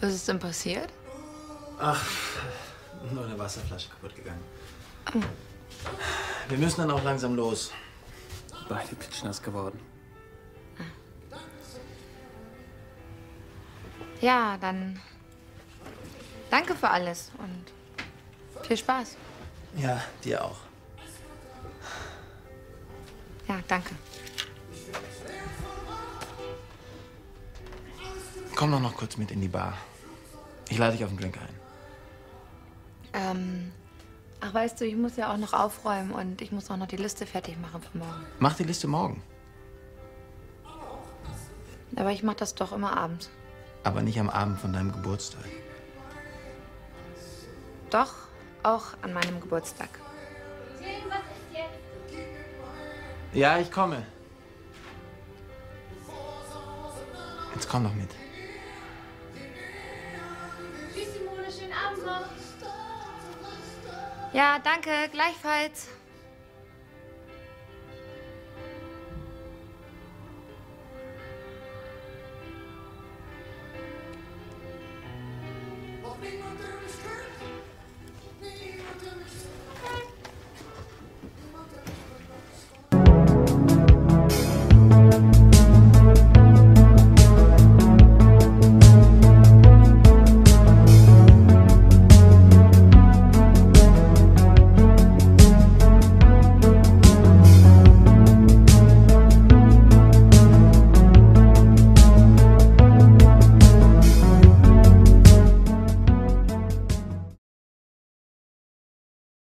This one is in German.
Was ist denn passiert? Ach, nur eine Wasserflasche kaputt gegangen. Wir müssen dann auch langsam los. Beide klitschnass geworden. Ja, dann danke für alles und viel Spaß. Ja, dir auch. Ja, danke. Komm doch noch kurz mit in die Bar. Ich lade dich auf den Drink ein. Ach, weißt du, ich muss ja auch noch aufräumen und ich muss auch noch die Liste fertig machen für morgen. Mach die Liste morgen. Aber ich mache das doch immer abends. Aber nicht am Abend von deinem Geburtstag. Doch, auch an meinem Geburtstag. Tim, was ist jetzt? Ja, ich komme. Jetzt komm doch mit. Tschüss, Simone, schönen Abend noch. Ja, danke, gleichfalls.